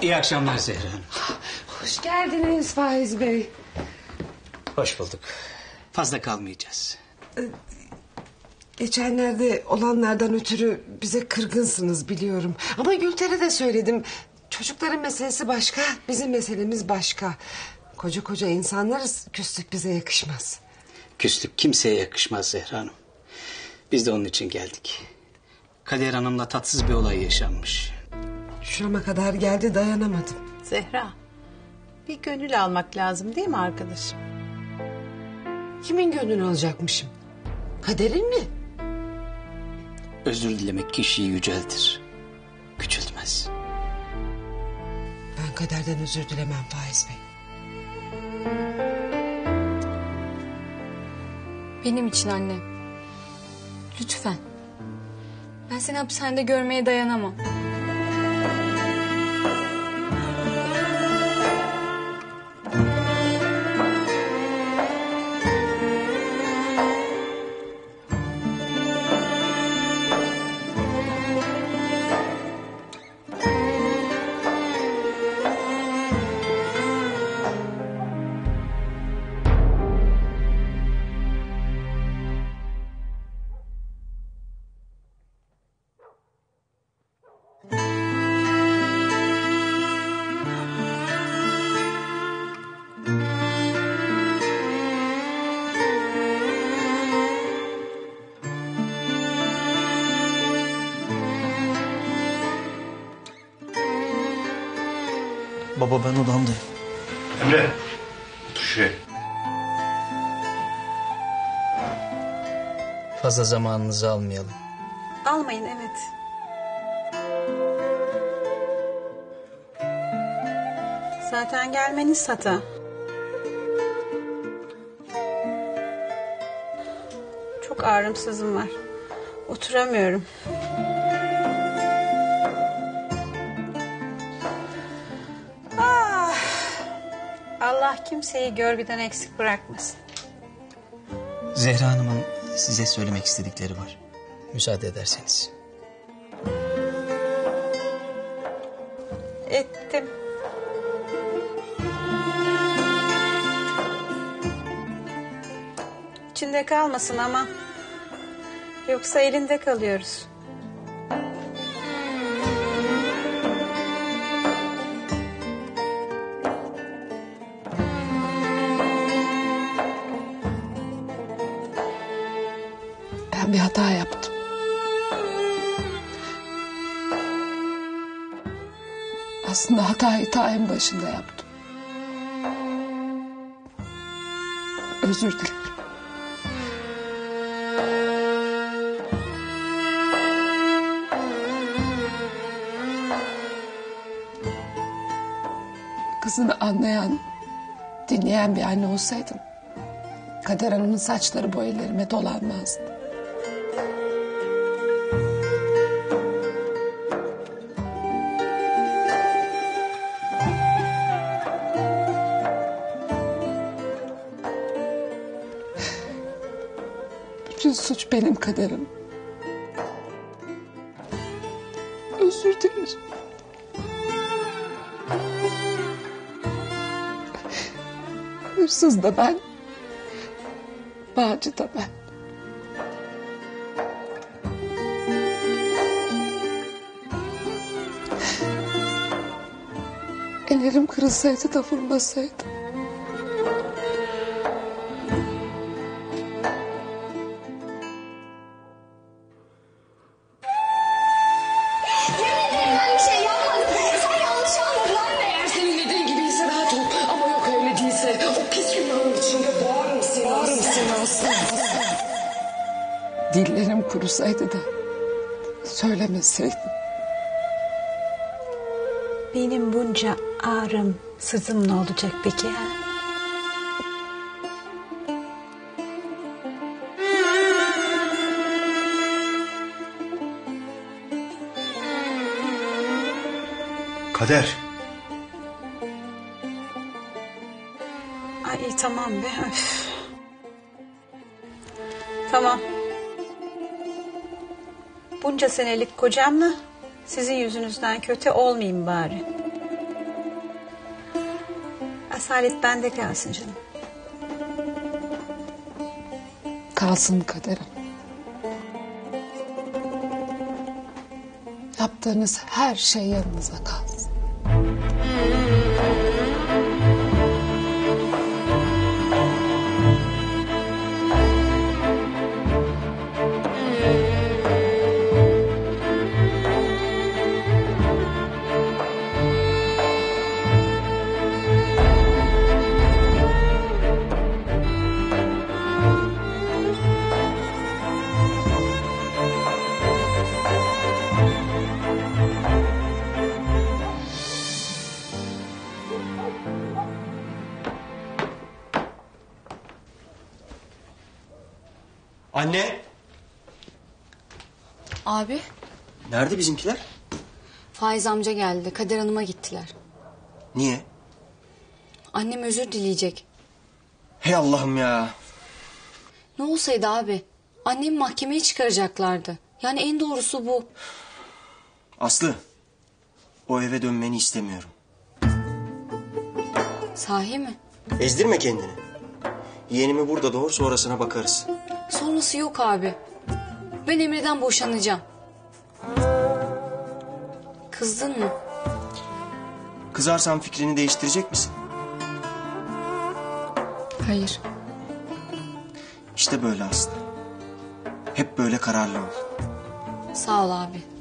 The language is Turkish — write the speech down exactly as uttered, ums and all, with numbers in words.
İyi akşamlar Zehra Hanım. Hoş geldiniz Faiz Bey. Hoş bulduk. Fazla kalmayacağız. Geçenlerde olanlardan ötürü bize kırgınsınız biliyorum. Ama Gülter'e de söyledim. Çocukların meselesi başka, bizim meselemiz başka. Koca koca insanlarız, küslük bize yakışmaz. Küslük kimseye yakışmaz Zehra Hanım. Biz de onun için geldik. Kader Hanım'la tatsız bir olay yaşanmış. Şurama kadar geldi, dayanamadım. Zehra, bir gönül almak lazım değil mi arkadaşım? Kimin gönlünü alacakmışım? Kader'in mi? Özür dilemek kişiyi yüceltir, küçültmez. Ben Kader'den özür dilemem Faiz Bey. Benim için anne. Lütfen. Ben seni hapishanede görmeye dayanamam. Baba ben odamdayım. Emre. Otur şuraya. Fazla zamanınızı almayalım. Almayın, evet. Zaten gelmeniz hata. Çok ağrımsızım var. Oturamıyorum. Ah! Allah kimseyi görgüden eksik bırakmasın. Zehra Hanım'ın size söylemek istedikleri var. Müsaade ederseniz. Ettim. İçinde kalmasın ama. Yoksa elinde kalıyoruz. Ben bir hata yaptım. Aslında hatayı ta en başında yaptım. Özür dilerim. Kızını anlayan, dinleyen bir anne olsaydım, Kader Hanım'ın saçları bu ellerime dolanmazdı. Bütün suç benim Kaderim. Özür dilerim. Hırsız da ben, bağcı da ben. Ellerim kırılsaydı da vurmasaydı. Dillerim kurusaydı da söylemeseydim. Benim bunca ağrım, sızım ne olacak peki ha? Kader. Ay tamam be. Öf. Tamam. Bunca senelik kocamla sizin yüzünüzden kötü olmayayım bari. Asalet bende kalsın canım. Kalsın Kader Hanım. Yaptığınız her şey yanınıza kalsın. Anne! Abi, Nerede bizimkiler? Faiz amca geldi. Kader Hanım'a gittiler. Niye? Annem özür dileyecek. Hey Allah'ım ya! Ne olsaydı abi? Annemi mahkemeye çıkaracaklardı. Yani en doğrusu bu. Aslı, o eve dönmeni istemiyorum. Sahi mi? Ezdirme kendini. Yeğenimi burada doğur, sonrasına bakarız. Sonrası yok abi. Ben Emre'den boşanacağım. Kızdın mı? Kızarsan fikrini değiştirecek misin? Hayır. İşte böyle Aslı. Hep böyle kararlı ol. Sağ ol abi.